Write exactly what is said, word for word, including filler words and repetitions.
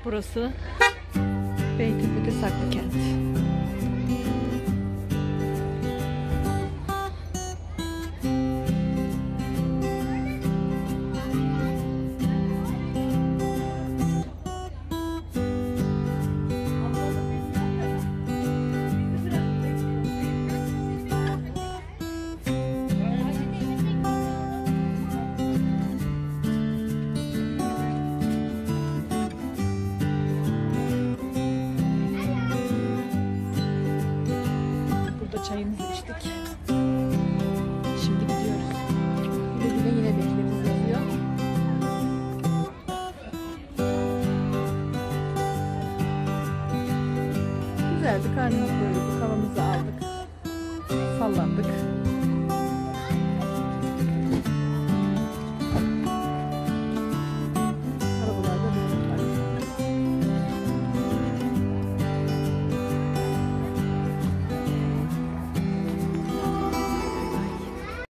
Burası Beytepe'de Saklıkent. Çayımızı içtik. Şimdi gidiyoruz. Güle güle, yine bekleriz yazıyor. Güzeldi, karnımız doyurdu.